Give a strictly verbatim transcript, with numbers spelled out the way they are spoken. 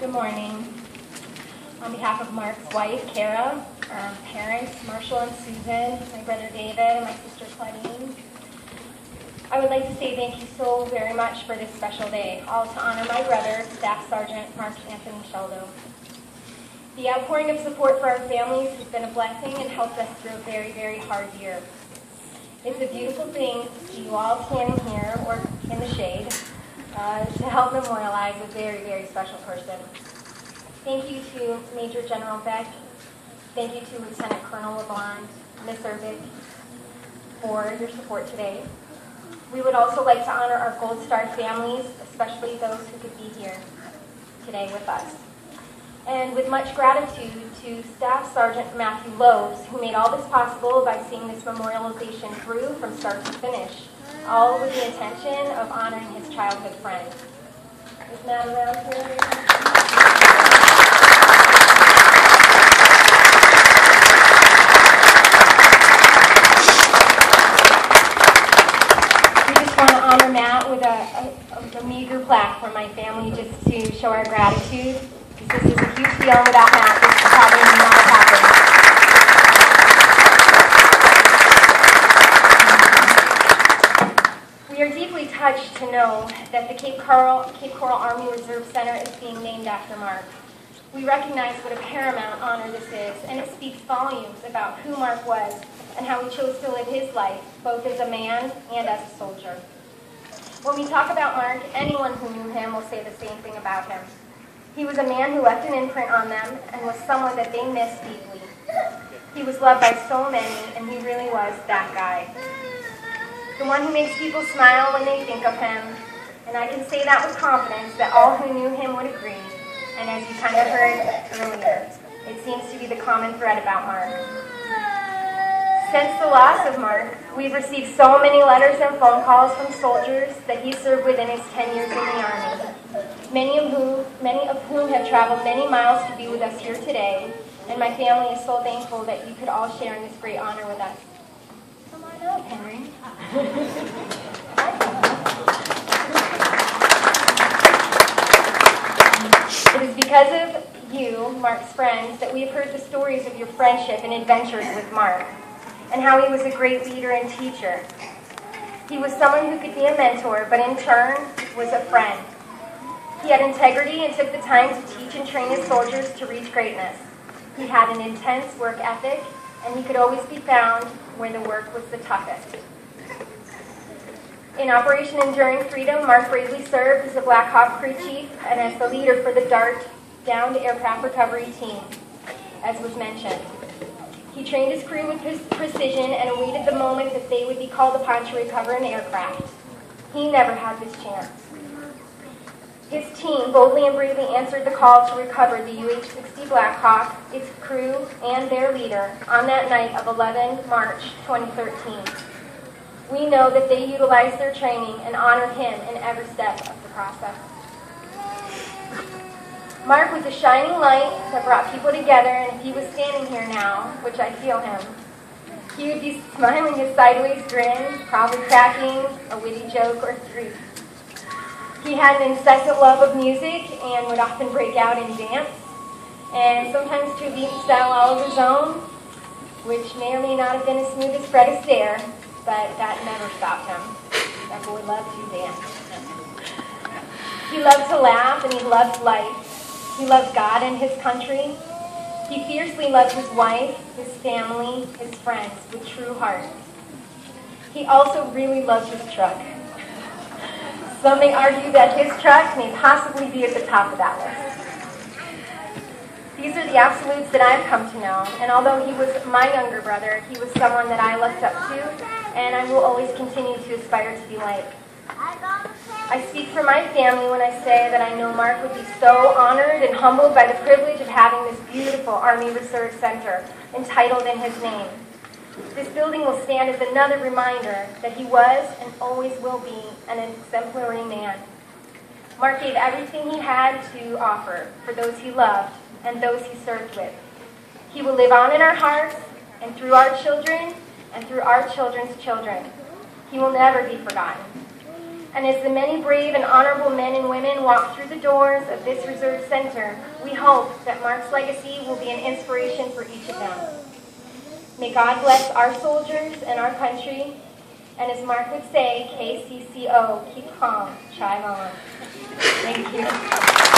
Good morning. On behalf of Mark's wife, Kara, our parents, Marshall and Susan, my brother David, and my sister Claudine, I would like to say thank you so very much for this special day, all to honor my brother, Staff Sergeant Mark Anthony Sheldo. The outpouring of support for our families has been a blessing and helped us through a very, very hard year. It's a beautiful thing to see you all standing here or in the shade uh, to help memorialize a very, very special person. Thank you to Major General Beck. Thank you to Lieutenant Colonel LeBond, Miss Ervik, for your support today. We would also like to honor our Gold Star families, especially those who could be here today with us. And with much gratitude to Staff Sergeant Matthew Loebs, who made all this possible by seeing this memorialization through from start to finish, all with the intention of honoring his childhood friend. Is Matt around here? We just want to honor Matt with a, a, a meager plaque from my family just to show our gratitude. This is a huge deal, and without Matt, this would probably not have happened. We are deeply touched to know that the Cape Coral, Cape Coral Army Reserve Center is being named after Mark. We recognize what a paramount honor this is, and it speaks volumes about who Mark was and how he chose to live his life, both as a man and as a soldier. When we talk about Mark, anyone who knew him will say the same thing about him. He was a man who left an imprint on them and was someone that they missed deeply. He was loved by so many, and he really was that guy. The one who makes people smile when they think of him, and I can say that with confidence that all who knew him would agree, and as you kind of heard earlier, it seems to be the common thread about Mark. Since the loss of Mark, we've received so many letters and phone calls from soldiers that he served with in his ten years in the Army. Many of whom, many of whom have traveled many miles to be with us here today, and my family is so thankful that you could all share in this great honor with us. Come on up, Henry. It is because of you, Mark's friends, that we have heard the stories of your friendship and adventures with Mark, and how he was a great leader and teacher. He was someone who could be a mentor, but in turn was a friend. He had integrity and took the time to teach and train his soldiers to reach greatness. He had an intense work ethic, and he could always be found where the work was the toughest. In Operation Enduring Freedom, Mark bravely served as a Black Hawk crew chief and as the leader for the DART downed aircraft recovery team, as was mentioned. He trained his crew with his precision and awaited the moment that they would be called upon to recover an aircraft. He never had this chance. His team boldly and bravely answered the call to recover the U H sixty Black Hawk, its crew, and their leader on that night of eleven March twenty thirteen. We know that they utilized their training and honored him in every step of the process. Mark was a shining light that brought people together, and if he was standing here now, which I feel him, he would be smiling his sideways grin, probably cracking a witty joke or three. He had an incessant love of music and would often break out in dance, and sometimes to a beat and style all of his own, which may or may not have been as smooth as Fred Astaire, but that never stopped him. That boy loved to dance. He loved to laugh, and he loved life. He loved God and his country. He fiercely loved his wife, his family, his friends with true heart. He also really loved his truck. Some may argue that his truck may possibly be at the top of that list. These are the absolutes that I've come to know, and although he was my younger brother, he was someone that I looked up to, and I will always continue to aspire to be like. I speak for my family when I say that I know Mark would be so honored and humbled by the privilege of having this beautiful Army Reserve Center entitled in his name. This building will stand as another reminder that he was and always will be an exemplary man. Mark gave everything he had to offer for those he loved and those he served with. He will live on in our hearts and through our children and through our children's children. He will never be forgotten. And as the many brave and honorable men and women walk through the doors of this Reserve Center, we hope that Mark's legacy will be an inspiration for each of them. May God bless our soldiers and our country, and as Mark would say, K C C O, keep calm, chive on. Thank you.